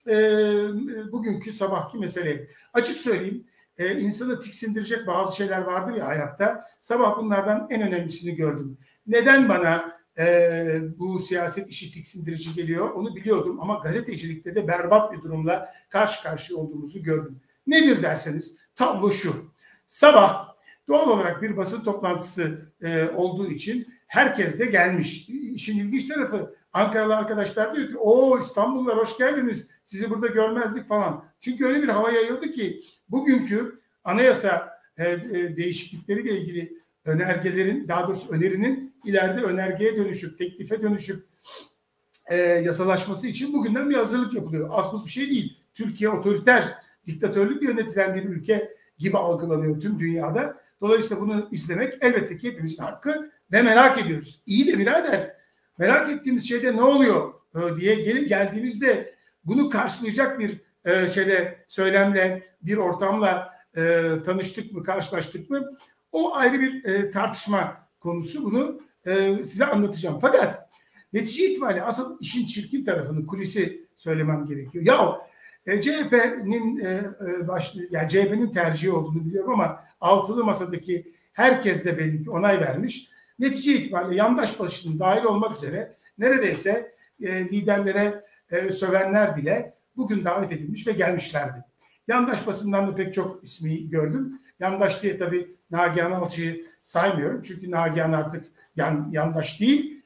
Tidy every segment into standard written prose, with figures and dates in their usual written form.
bugünkü sabahki mesele. Açık söyleyeyim, insanı tiksindirecek bazı şeyler vardır ya hayatta. Sabah bunlardan en önemlisini gördüm. Neden bana bu siyaset işi tiksindirici geliyor onu biliyordum ama gazetecilikte de berbat bir durumla karşı karşıya olduğumuzu gördüm. Nedir derseniz tablo şu. Sabah doğal olarak bir basın toplantısı olduğu için herkes de gelmiş. İşin ilginç tarafı Ankaralı arkadaşlar diyor ki o İstanbullular hoş geldiniz sizi burada görmezdik falan. Çünkü öyle bir hava yayıldı ki bugünkü anayasa değişiklikleriyle ilgili önergelerin daha doğrusu önerinin ileride önergeye dönüşüp teklife dönüşüp yasalaşması için bugünden bir hazırlık yapılıyor. Az buz bir şey değil. Türkiye otoriter, diktatörlük yönetilen bir ülke gibi algılanıyor tüm dünyada. Dolayısıyla bunu izlemek elbette ki hepimizin hakkı ve merak ediyoruz. İyi de birader merak ettiğimiz şeyde ne oluyor diye geldiğimizde bunu karşılayacak bir söylemle, bir ortamla tanıştık mı, karşılaştık mı? O ayrı bir tartışma konusu. Bunu size anlatacağım. Fakat netice itibariyle asıl işin çirkin tarafını, kulisi söylemem gerekiyor. CHP'nin yani CHP'nin tercihi olduğunu biliyorum ama altılı masadaki herkes de belli ki onay vermiş. Netice itibariyle yandaş basının dahil olmak üzere neredeyse liderlere sövenler bile bugün davet edilmiş ve gelmişlerdi. Yandaş basından da pek çok ismi gördüm. Yandaş diye tabii Nagihan Alçı'yı saymıyorum. Çünkü Nagihan artık yandaş değil,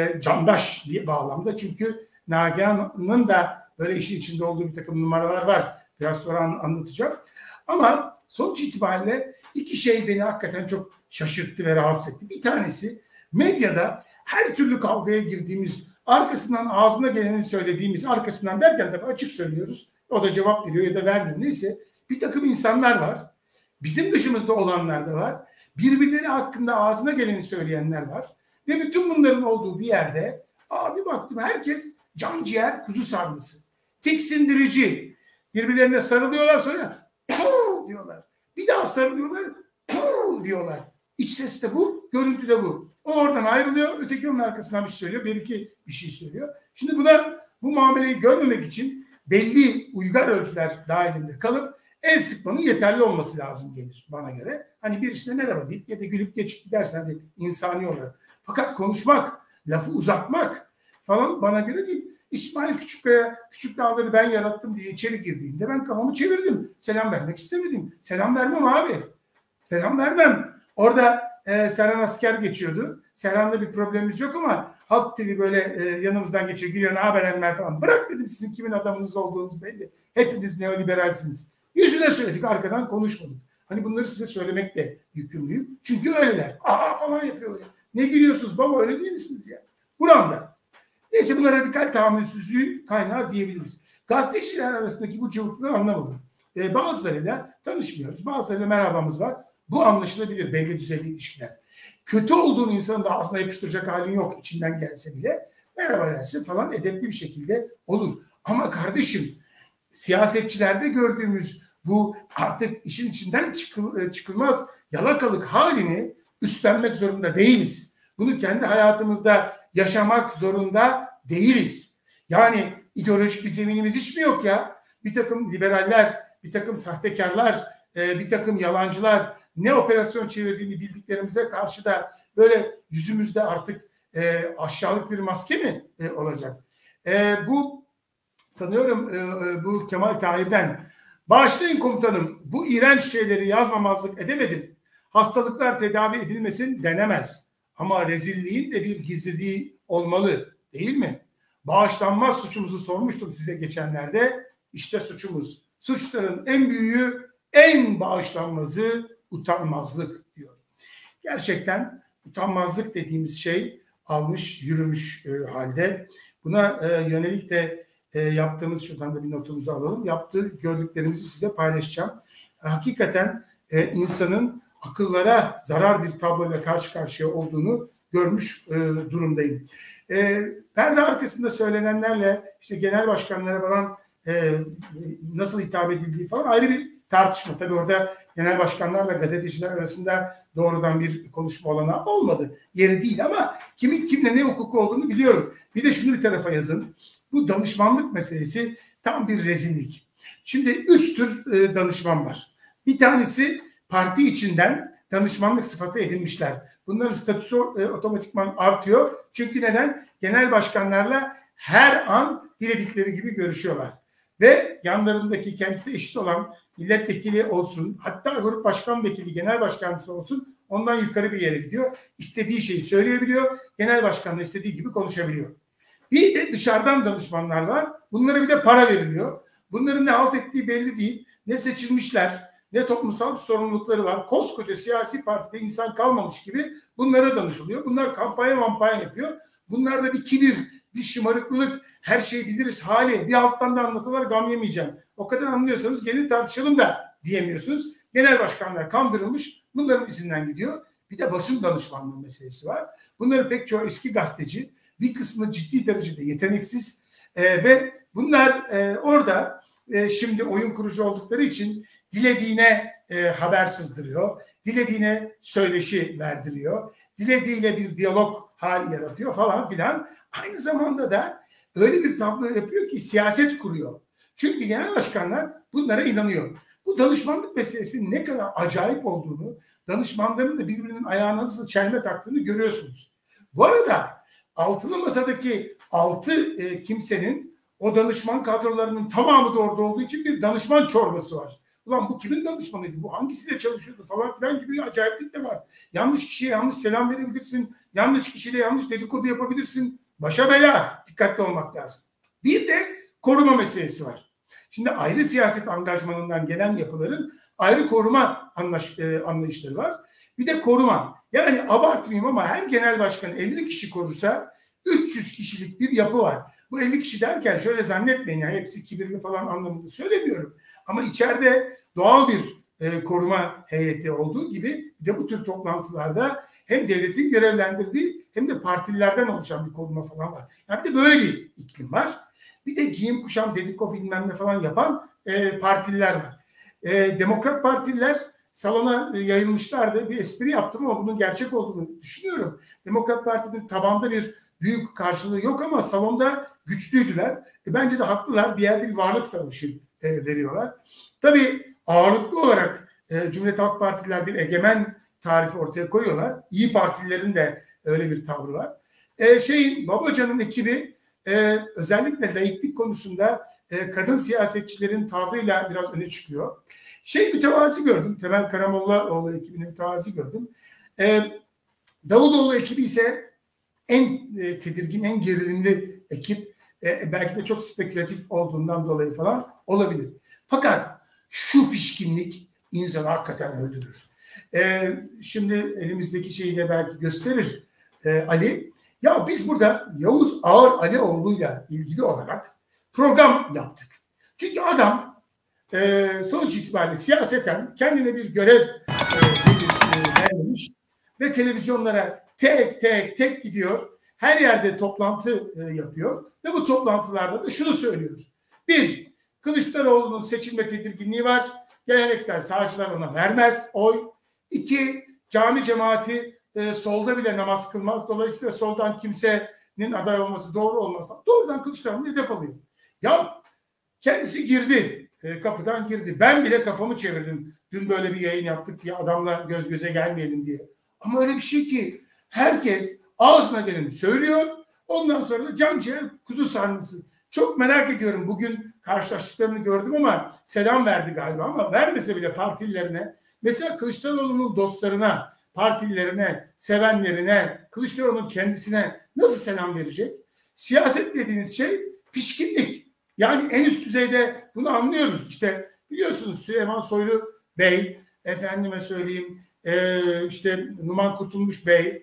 candaş bir bağlamda. Çünkü Nagihan'ın da böyle işin içinde olduğu bir takım numaralar var. Biraz sonra anlatacağım. Ama sonuç itibariyle iki şey beni hakikaten çok şaşırttı ve rahatsız etti. Bir tanesi medyada her türlü kavgaya girdiğimiz, arkasından ağzına geleni söylediğimiz, arkasından derken tabii açık söylüyoruz. O da cevap veriyor ya da vermiyor. Neyse bir takım insanlar var. Bizim dışımızda olanlar da var. Birbirleri hakkında ağzına geleni söyleyenler var. Ve bütün bunların olduğu bir yerde bir baktım herkes can ciğer kuzu sarması. Tiksindirici. Birbirlerine sarılıyorlar sonra diyorlar. Bir daha sarılıyorlar diyorlar. İç ses de bu, görüntü de bu. O oradan ayrılıyor, öteki onun arkasından bir şey söylüyor, belki bir şey söylüyor. Şimdi bu muameleyi görmemek için belli uygar ölçüler dahilinde kalıp el sıkmanın yeterli olması lazım gelir bana göre. Hani birisine merhaba deyip ya da gülüp geçip gidersen de insani olarak. Fakat konuşmak, lafı uzatmak falan bana göre değil. İsmail Küçükkaya, Küçük Dağları ben yarattım diye içeri girdiğinde ben kafamı çevirdim. Selam vermek istemedim. Selam vermem abi. Selam vermem. Orada Serhan Asker geçiyordu. Serhan'da bir problemimiz yok ama Halk TV böyle yanımızdan geçiyor. Giriyor ne haber Enver falan. Bırak dedim sizin kimin adamınız olduğunuz belli. Hepiniz neoliberalsiniz. Yüzüne söyledik arkadan konuşmadık. Hani bunları size söylemekle yükümlüyüm. Çünkü öyleler. Falan yapıyorlar. Ne gülüyorsunuz baba öyle değil misiniz ya? Buramda. Neyse buna radikal tahammülsüzlüğün kaynağı diyebiliriz. Gazeteciler arasındaki bu cıvıklığı anlamadım. Bazılarıyla tanışmıyoruz. Bazılarıyla merhabamız var. Bu anlaşılabilir belli düzeyli ilişkiler. Kötü olduğunu insanın da ağzına yapıştıracak halin yok içinden gelse bile. Merhaba dersin falan edepli bir şekilde olur. Ama kardeşim siyasetçilerde gördüğümüz bu artık işin içinden çıkılmaz yalakalık halini üstlenmek zorunda değiliz. Bunu kendi hayatımızda yaşamak zorunda değiliz. Yani ideolojik bir zeminimiz hiç mi yok ya? Bir takım liberaller, bir takım sahtekarlar, bir takım yalancılar ne operasyon çevirdiğini bildiklerimize karşı da böyle yüzümüzde artık aşağılık bir maske mi olacak? Bu sanıyorum bu Kemal Tahir'den bağışlayın komutanım bu iğrenç şeyleri yazmamazlık edemedim. Hastalıklar tedavi edilmesin denemez. Ama rezilliğin de bir gizliliği olmalı değil mi? Bağışlanmaz suçumuzu sormuştum size geçenlerde. İşte suçumuz. Suçların en büyüğü, en bağışlanmazı utanmazlık diyor. Gerçekten utanmazlık dediğimiz şey almış, yürümüş halde. Buna yönelik de yaptığımız, şuradan da bir notumuzu alalım. Gördüklerimizi size paylaşacağım. Hakikaten insanın akıllara zarar bir tabloyla karşı karşıya olduğunu görmüş durumdayım. Perde arkasında söylenenlerle işte genel başkanlara falan nasıl hitap edildiği falan ayrı bir tartışma. Tabii orada genel başkanlarla gazeteciler arasında doğrudan bir konuşma olanağı olmadı. Yeri değil ama kimin kimle ne hukuku olduğunu biliyorum. Bir de şunu bir tarafa yazın. Bu danışmanlık meselesi Tam bir rezillik. Şimdi 3 tür danışman var. Bir tanesi parti içinden danışmanlık sıfatı edinmişler. Bunların statüsü otomatikman artıyor. Çünkü neden? Genel başkanlarla her an diledikleri gibi görüşüyorlar. Ve yanlarındaki kendisi de eşit olan milletvekili olsun, hatta grup başkan vekili, genel başkanlısı olsun, ondan yukarı bir yere gidiyor. İstediği şeyi söyleyebiliyor. Genel başkanla istediği gibi konuşabiliyor. Bir de dışarıdan danışmanlar var. Bunlara bir de para veriliyor. Bunların ne halt ettiği belli değil. Ne seçilmişler, ne toplumsal sorumlulukları var. Koskoca siyasi partide insan kalmamış gibi bunlara danışılıyor. Bunlar kampanya yapıyor. Bunlarda bir kibir, bir şımarıklılık, her şeyi biliriz hali. Bir alttan da anlasalar gam yemeyeceğim. O kadar anlıyorsanız gelin tartışalım da diyemiyorsunuz. Genel başkanlar kandırılmış. Bunların izinden gidiyor. Bir de basın danışmanlığı meselesi var. Bunların pek çoğu eski gazeteci. Bir kısmı ciddi derecede yeteneksiz. Ve bunlar orada şimdi oyun kurucu oldukları için dilediğine haber sızdırıyor. Dilediğine söyleşi verdiriyor. Dilediğiyle bir diyalog hali yaratıyor falan filan. Aynı zamanda da öyle bir tablo yapıyor ki siyaset kuruyor. Çünkü genel başkanlar bunlara inanıyor. Bu danışmanlık meselesinin ne kadar acayip olduğunu, danışmanların da birbirinin ayağına nasıl çelme taktığını görüyorsunuz. Bu arada altılı masadaki 6 kimsenin o danışman kadrolarının tamamı da orada olduğu için bir danışman çorbası var. Ulan bu kimin danışmanıydı? Bu hangisiyle çalışıyordu falan filan gibi bir acayiplik de var. Yanlış kişiye yanlış selam verebilirsin. Yanlış kişiyle yanlış dedikodu yapabilirsin. Başa bela. Dikkatli olmak lazım. Bir de koruma meselesi var. Şimdi ayrı siyaset angajmanından gelen yapıların ayrı koruma anlayışları var. Bir de koruma. Yani abartmayayım ama her genel başkan 50 kişi korursa 300 kişilik bir yapı var. Bu 50 kişi derken şöyle zannetmeyin, yani hepsi kibirli falan anlamında söylemiyorum. Ama içeride doğal bir koruma heyeti olduğu gibi de bu tür toplantılarda hem devletin görevlendirdiği hem de partililerden oluşan bir koruma falan var. Yani bir de böyle bir iklim var. Bir de giyim kuşam dedikodu bilmem ne falan yapan partililer var. Demokrat partililer salona yayılmışlardı. Bir espri yaptım ama bunun gerçek olduğunu düşünüyorum. Demokrat Parti'nin tabanda bir büyük karşılığı yok ama salonda güçlüydüler. Bence de haklılar. Bir yerde bir varlık savaşı veriyorlar. Tabii ağırlıklı olarak Cumhuriyet Halk Partililer bir egemen tarifi ortaya koyuyorlar. İyi Partililerin de öyle bir tavrı var. Babacan'ın ekibi özellikle laiklik konusunda kadın siyasetçilerin tavrıyla biraz öne çıkıyor. Mütevazi gördüm. Temel Karamollaoğlu ekibini mütevazi gördüm. Davutoğlu ekibi ise en tedirgin, en gerilimli ekip. Belki de çok spekülatif olduğundan dolayı falan olabilir. Fakat şu pişkinlik insanı hakikaten öldürür. Şimdi elimizdeki şeyi de belki gösterir Ali. Ya biz burada Yavuz Ağar Alioğlu'yla ilgili olarak program yaptık. Çünkü adam sonuç itibariyle siyaseten kendine bir görev vermiş ve televizyonlara tek gidiyor. Her yerde toplantı yapıyor ve bu toplantılarda da şunu söylüyor. Bir, Kılıçdaroğlu'nun seçilme tedirginliği var. Geleneksel sağcılar ona vermez oy. İki, cami cemaati solda bile namaz kılmaz. Dolayısıyla soldan kimsenin aday olması doğru olmaz. Doğrudan Kılıçdaroğlu'nu hedef alıyor. Ya kendisi girdi. Kapıdan girdi. Ben bile kafamı çevirdim. Dün böyle bir yayın yaptık diye adamla göz göze gelmeyelim diye. Ama öyle bir şey ki herkes ağzına geleni söylüyor. Ondan sonra da can ciğer kuzu sarması. Çok merak ediyorum. Bugün karşılaştıklarını gördüm ama selam verdi galiba, ama vermese bile partililerine, mesela Kılıçdaroğlu'nun dostlarına, partililerine, sevenlerine, Kılıçdaroğlu'nun kendisine nasıl selam verecek? Siyaset dediğiniz şey pişkinlik. Yani en üst düzeyde bunu anlıyoruz. İşte biliyorsunuz Süleyman Soylu Bey, efendime söyleyeyim, Numan Kurtulmuş Bey,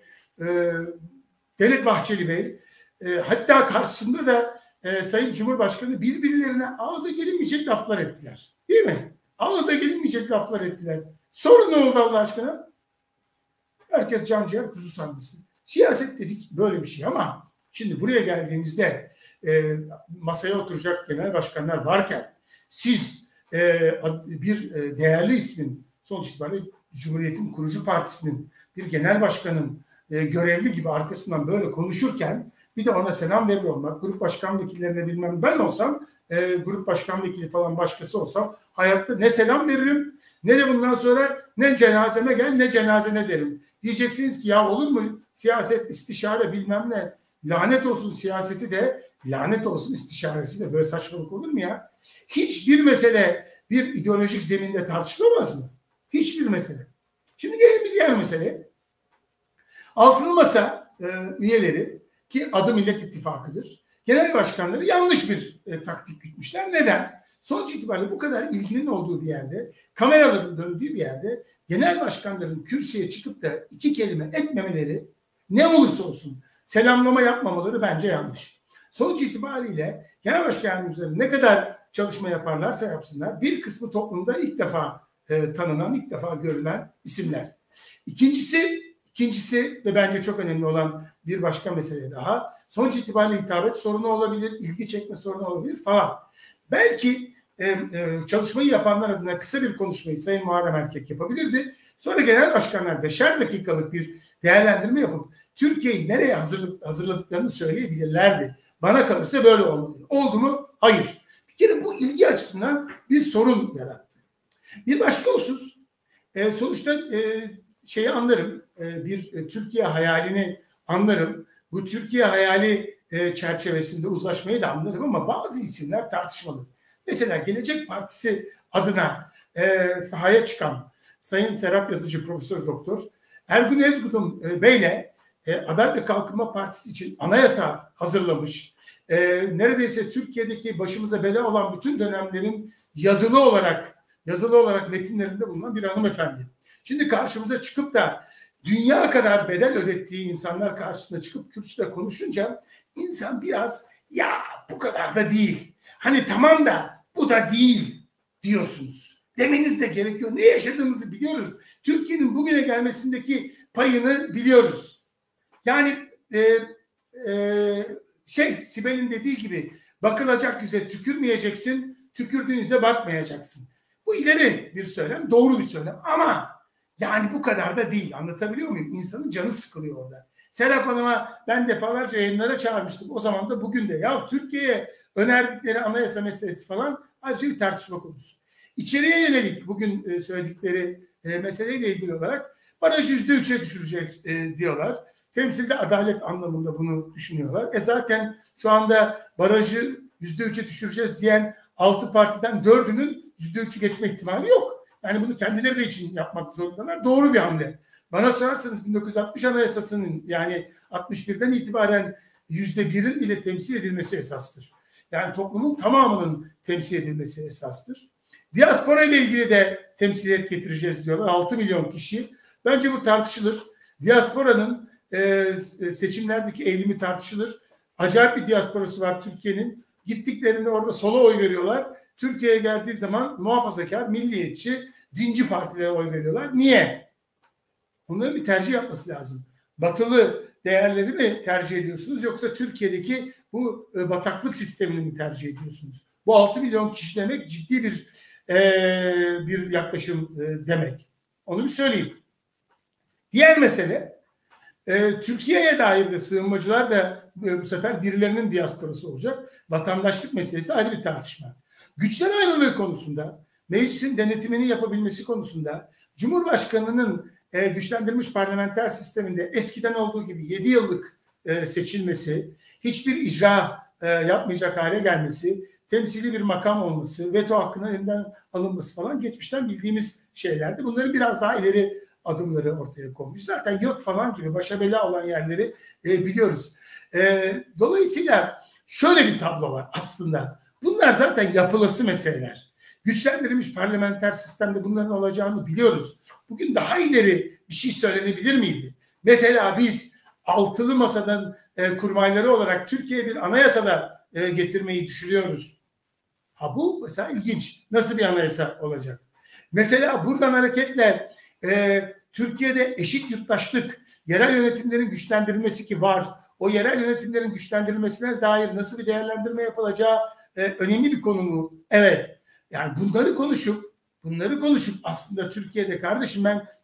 Devlet Bahçeli Bey, hatta karşısında da Sayın Cumhurbaşkanı birbirlerine ağza gelinmeyecek laflar ettiler. Değil mi? Ağza gelinmeyecek laflar ettiler. Sonra ne oldu Allah aşkına? Herkes can ciğer kuzu sanmasın. Siyaset dedik böyle bir şey, ama şimdi buraya geldiğimizde masaya oturacak genel başkanlar varken siz bir değerli ismin, sonuç itibariyle Cumhuriyet'in kurucu partisinin bir genel başkanın görevli gibi arkasından böyle konuşurken Bir de ona selam verir olmak. Grup başkan vekillerine bilmem, ben olsam grup başkan vekili falan başkası olsam hayatta ne selam veririm ne de bundan sonra ne cenazeme gel ne cenazene derim. Diyeceksiniz ki ya olur mu siyaset, istişare bilmem ne, lanet olsun siyaseti de, lanet olsun istişaresi de, böyle saçmalık olur mu ya? Hiçbir mesele bir ideolojik zeminde tartışılamaz mı? Hiçbir mesele. Şimdi gelin bir diğer meseleye. Altılı Masa üyeleri, ki adı Millet İttifakı'dır, genel başkanları yanlış bir taktik gütmüşler. Neden? Sonuç itibariyle bu kadar ilginin olduğu bir yerde, kameraların döndüğü bir yerde genel başkanların kürsüye çıkıp da iki kelime etmemeleri, ne olursa olsun selamlama yapmamaları bence yanlış. Sonuç itibariyle genel başkan yardımcıları ne kadar çalışma yaparlarsa yapsınlar, bir kısmı toplumda ilk defa tanınan, ilk defa görülen isimler. İkincisi ve bence çok önemli olan bir başka mesele daha. Sonuç itibariyle hitabet sorunu olabilir, ilgi çekme sorunu olabilir falan. Belki çalışmayı yapanlar adına kısa bir konuşmayı Sayın Muharrem Erkek yapabilirdi. Sonra genel başkanlar 5'er dakikalık bir değerlendirme yapıp Türkiye'yi nereye hazırladıklarını söyleyebilirlerdi. Bana kalırsa böyle olmalı. Oldu mu? Hayır. Bir kere bu ilgi açısından bir sorun yarattı. Bir başka husus, sonuçta şeyi anlarım, bir Türkiye hayalini anlarım. Bu Türkiye hayali çerçevesinde uzlaşmayı da anlarım ama bazı isimler tartışmalı. Mesela Gelecek Partisi adına sahaya çıkan Sayın Serap Yazıcı Profesör Doktor Ergun Ezgudum Bey'le Adalet ve Kalkınma Partisi için anayasa hazırlamış. Neredeyse Türkiye'deki başımıza bela olan bütün dönemlerin yazılı olarak metinlerinde bulunan bir hanımefendi. Şimdi karşımıza çıkıp da dünya kadar bedel ödettiği insanlar karşısında çıkıp kürsüde konuşunca insan biraz ya bu kadar da değil, hani tamam da bu da değil diyorsunuz. Demeniz de gerekiyor. Ne yaşadığımızı biliyoruz. Türkiye'nin bugüne gelmesindeki payını biliyoruz. Yani Sibel'in dediği gibi bakılacak yüze tükürmeyeceksin, tükürdüğün yüze bakmayacaksın. Bu ileri bir söylem, doğru bir söylem ama yani bu kadar da değil. Anlatabiliyor muyum? İnsanın canı sıkılıyor orada. Serap Hanım'a ben defalarca yayınlara çağırmıştım. O zaman da bugün de. Ya Türkiye'ye önerdikleri anayasa meselesi falan ayrıca bir tartışma konusu. İçeriye yönelik bugün söyledikleri meseleyle ilgili olarak barajı %3'e düşüreceğiz diyorlar. Temsilde adalet anlamında bunu düşünüyorlar. Zaten şu anda barajı %3'e düşüreceğiz diyen 6 partiden 4'ünün %3'ü geçme ihtimali yok. Yani bunu kendileri de için yapmak zorundalar. Doğru bir hamle. Bana sorarsanız 1960 Anayasası'nın yani 61'den itibaren %1'in bile temsil edilmesi esastır. Yani toplumun tamamının temsil edilmesi esastır. Diaspora ile ilgili de temsiliyet getireceğiz diyorlar. 6 milyon kişi. Bence bu tartışılır. Diasporanın seçimlerdeki eğilimi tartışılır. Acayip bir diasporası var Türkiye'nin. Gittiklerinde orada sola oy veriyorlar. Türkiye'ye geldiği zaman muhafazakar, milliyetçi, dinci partilere oy veriyorlar. Niye? Bunların bir tercih yapması lazım. Batılı değerleri mi tercih ediyorsunuz yoksa Türkiye'deki bu bataklık sistemini mi tercih ediyorsunuz? Bu 6 milyon kişi demek ciddi bir yaklaşım demek. Onu bir söyleyeyim. Diğer mesele Türkiye'ye dair de sığınmacılar da bu sefer birilerinin diasporası olacak. Vatandaşlık meselesi ayrı bir tartışma. Güçler ayrılığı konusunda, meclisin denetimini yapabilmesi konusunda, Cumhurbaşkanı'nın güçlendirilmiş parlamenter sisteminde eskiden olduğu gibi 7 yıllık seçilmesi, hiçbir icra yapmayacak hale gelmesi, temsili bir makam olması, veto hakkının elinden alınması falan geçmişten bildiğimiz şeylerdi. Bunların biraz daha ileri adımları ortaya konmuş. Zaten yok falan gibi başa bela olan yerleri biliyoruz. Dolayısıyla şöyle bir tablo var aslında. Bunlar zaten yapılası meseleler. Güçlendirilmiş parlamenter sistemde bunların olacağını biliyoruz. Bugün daha ileri bir şey söylenebilir miydi? Mesela biz altılı masadan kurmayları olarak Türkiye'ye bir anayasada getirmeyi düşünüyoruz. Ha bu mesela ilginç. Nasıl bir anayasa olacak? Mesela buradan hareketle Türkiye'de eşit yurttaşlık, yerel yönetimlerin güçlendirilmesi ki var. O yerel yönetimlerin güçlendirilmesine dair nasıl bir değerlendirme yapılacağı önemli bir konu mu? Evet. Yani bunları konuşup aslında Türkiye'de kardeşim ben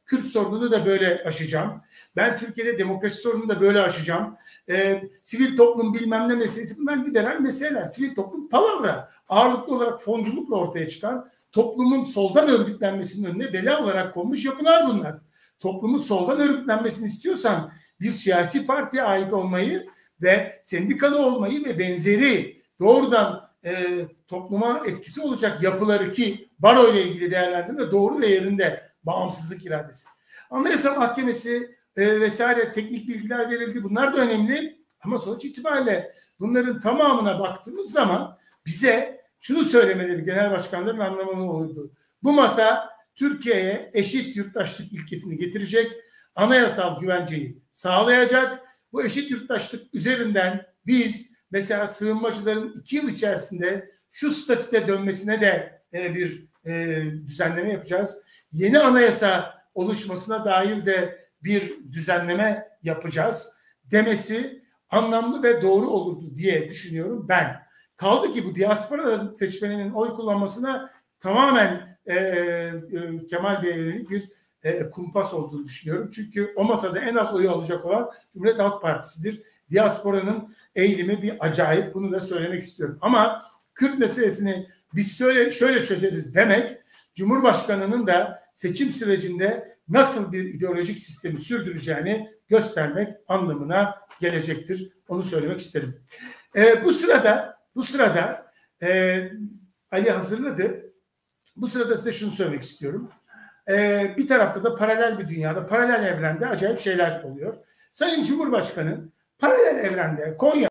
Kürt sorununu da böyle aşacağım. Ben Türkiye'de demokrasi sorununu da böyle aşacağım. Sivil toplum bilmem ne meselesi, bunlar liberal meseleler. Sivil toplum palavra. Ağırlıklı olarak fonculukla ortaya çıkan, toplumun soldan örgütlenmesinin önüne bela olarak konmuş yapılar bunlar. Toplumun soldan örgütlenmesini istiyorsan bir siyasi partiye ait olmayı ve sendikalı olmayı ve benzeri doğrudan topluma etkisi olacak yapıları, ki baro ile ilgili değerlendirme doğru ve yerinde, bağımsızlık iradesi. Anayasa Mahkemesi vesaire teknik bilgiler verildi. Bunlar da önemli ama sonuç itibariyle bunların tamamına baktığımız zaman bize şunu söylemeleri genel başkanların anlamını olurdu. Bu masa Türkiye'ye eşit yurttaşlık ilkesini getirecek, anayasal güvenceyi sağlayacak. Bu eşit yurttaşlık üzerinden biz mesela sığınmacıların 2 yıl içerisinde şu statüde dönmesine de bir düzenleme yapacağız. Yeni anayasa oluşmasına dair de bir düzenleme yapacağız demesi anlamlı ve doğru olurdu diye düşünüyorum ben. Kaldı ki bu diaspora seçmeninin oy kullanmasına tamamen Kemal Bey'e yönelik bir kumpas olduğunu düşünüyorum. Çünkü o masada en az oyu alacak olan Cumhuriyet Halk Partisi'dir. Diasporanın eğilimi bir acayip. Bunu da söylemek istiyorum. Ama Kürt meselesini biz şöyle çözeriz demek, Cumhurbaşkanı'nın da seçim sürecinde nasıl bir ideolojik sistemi sürdüreceğini göstermek anlamına gelecektir. Onu söylemek isterim. Bu sırada Ali hazırladı. Bu sırada size şunu söylemek istiyorum. Bir tarafta da paralel bir dünyada, paralel evrende acayip şeyler oluyor. Sayın Cumhurbaşkanı paralel evrende Konya